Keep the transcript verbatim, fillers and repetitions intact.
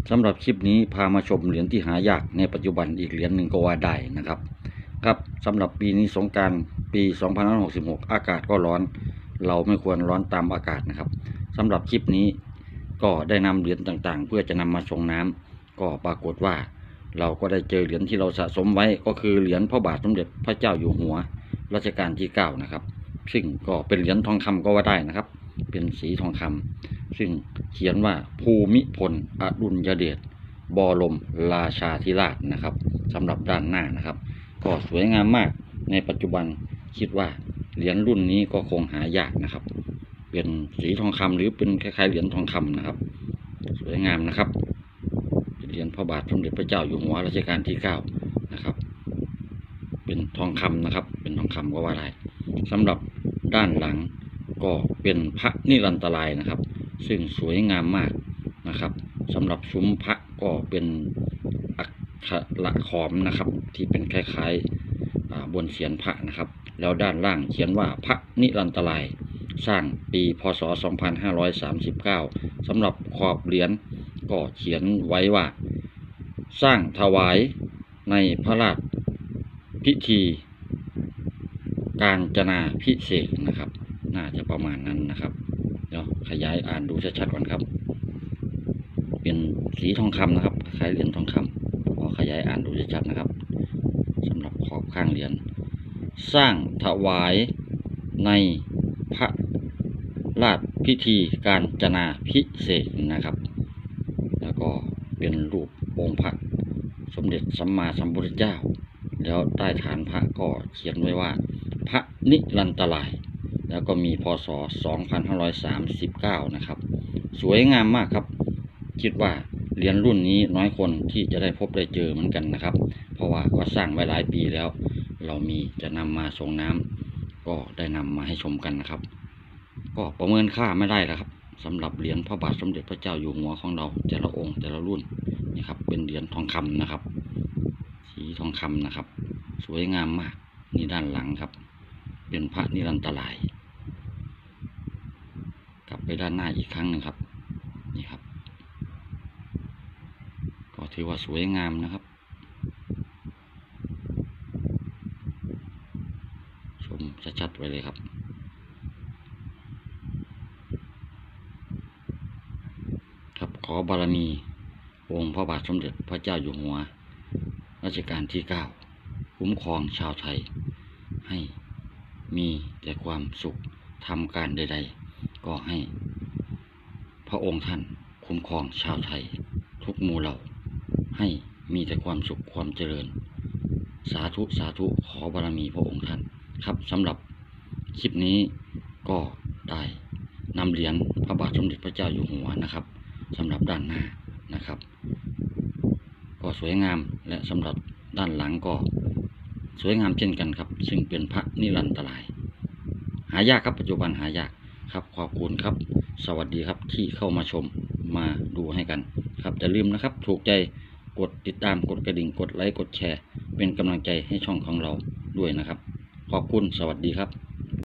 สำหรับคลิปนี้พามาชมเหรียญที่หายากในปัจจุบันอีกเหรียญหนึ่งก็ว่าได้นะครับครับสำหรับปีนี้สงกรานต์ปีสองพันห้าร้อยหกสิบหกอากาศก็ร้อนเราไม่ควรร้อนตามอากาศนะครับสำหรับคลิปนี้ก็ได้นำเหรียญต่างๆเพื่อจะนำมาชงน้ำก็ปรากฏว่าเราก็ได้เจอเหรียญที่เราสะสมไว้ก็คือเหรียญพระบาทสมเด็จพระเจ้าอยู่หัวรัชกาลที่เก้านะครับซึ่งก็เป็นเหรียญทองคำก็ว่าได้นะครับเป็นสีทองคำซึ่งเขียนว่าภูมิพลอดุลยเดชบรมราชาธิราชนะครับสำหรับด้านหน้านะครับก็สวยงามมากในปัจจุบันคิดว่าเหรียญรุ่นนี้ก็คงหายากนะครับเป็นสีทองคำหรือเป็นคล้ายๆเหรียญทองคำนะครับสวยงามนะครับเหรียญพระบาทสมเด็จพระเจ้าอยู่หัวรัชกาลที่เก้านะครับเป็นทองคำนะครับเป็นทองคำก็ว่าได้สำหรับด้านหลังก็เป็นพระนิรันตรัยนะครับซึ่งสวยงามมากนะครับสำหรับซุ้มพระก็เป็นอักขระขอมนะครับที่เป็นคล้ายๆบนเศียรพระนะครับแล้วด้านล่างเขียนว่าพระนิรันตรัยสร้างปีพ.ศ. สองพันห้าร้อยสามสิบเก้าสำหรับขอบเหรียญก็เขียนไว้ว่าสร้างถวายในพระราชพิธีกาญจนาภิเษกนะครับน่าจะประมาณนั้นนะครับเดี๋ยวขยายอ่านดูชัดๆก่อนครับเป็นสีทองคำนะครับคล้ายเหรียญทองคำพอขยายอ่านดูชัดๆนะครับสำหรับขอบข้างเหรียญสร้างถวายในพระราชพิธีกาญจนาภิเษกนะครับแล้วก็เป็นรูปองค์พระสมเด็จสัมมาสัมพุทธเจ้าแล้วใต้ฐานพระก็เขียนไว้ว่าพระนิรันตรัยแล้วก็มีพ.ศ. สองพันห้าร้อยสามสิบเก้านะครับสวยงามมากครับคิดว่าเหรียญรุ่นนี้น้อยคนที่จะได้พบได้เจอเหมือนกันนะครับเพราะว่าก็สร้างไว้หลายปีแล้วเรามีจะนำมาส่งน้ำก็ได้นำมาให้ชมกันนะครับก็ประเมินค่าไม่ได้แล้วครับสำหรับเหรียญพระบาทสมเด็จพระเจ้าอยู่หัวของเราแต่ละองค์แต่ละรุ่นนี่ครับเป็นเหรียญทองคำนะครับสีทองคำนะครับสวยงามมากนี่ด้านหลังครับเป็นพระนิรันตรัยกลับไปด้านหน้าอีกครั้งหนึ่งครับนี่ครับก็ถือว่าสวยงามนะครับชมชัดๆไว้เลยครับครับขอบารมีองค์พระบาทสมเด็จพระเจ้าอยู่หัวรัชกาลที่เก้าคุ้มครองชาวไทยให้มีแต่ความสุขทำการใดๆก็ให้พระองค์ท่านคุ้มครองชาวไทยทุกหมู่เหล่าให้มีแต่ความสุขความเจริญสาธุสาธุขอบารมีพระองค์ท่านครับสำหรับคลิปนี้ก็ได้นำเหรียญพระบาทสมเด็จพระเจ้าอยู่หัวนะครับสำหรับด้านหน้านะครับก็สวยงามและสำหรับด้านหลังก็สวยงามเช่นกันครับซึ่งเป็นพระนิรันตรัยหายากครับปัจจุบันหายากครับขอบคุณครับสวัสดีครับที่เข้ามาชมมาดูให้กันครับอย่าลืมนะครับถูกใจกดติดตามกดกระดิ่งกดไลค์กดแชร์เป็นกำลังใจให้ช่องของเราด้วยนะครับขอบคุณสวัสดีครับ